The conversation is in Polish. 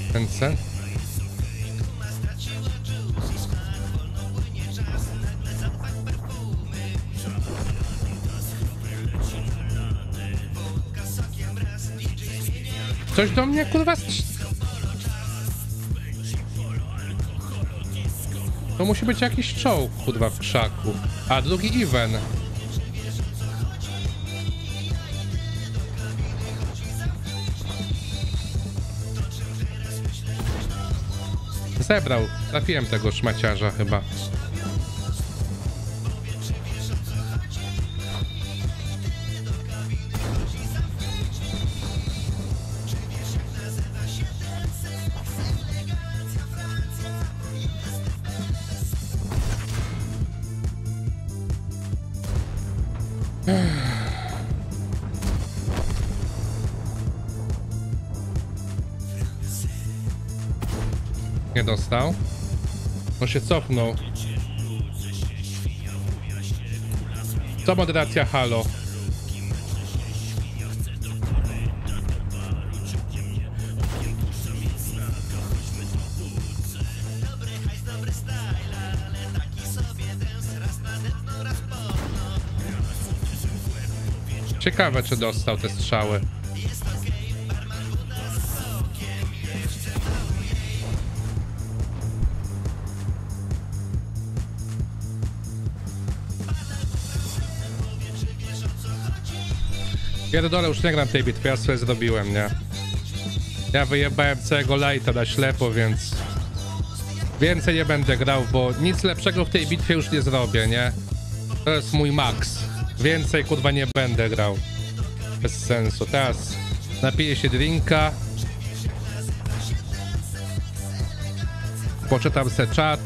Ręce. Coś do mnie kurwa to musi być jakiś czołg kurwa w krzaku. A drugi Even. Zebrał. Trafiłem tego szmaciarza chyba. Nie dostał. On się cofnął. Co moderacja halo? Ciekawe, czy dostał te strzały. Pierdolę, już nie gram tej bitwy, ja sobie zrobiłem, nie? Ja wyjebałem całego lighta na ślepo, więc więcej nie będę grał, bo nic lepszego w tej bitwie już nie zrobię, nie? To jest mój max. Więcej kurwa nie będę grał. Bez sensu. Teraz napiję się drinka. Poczytam se czat.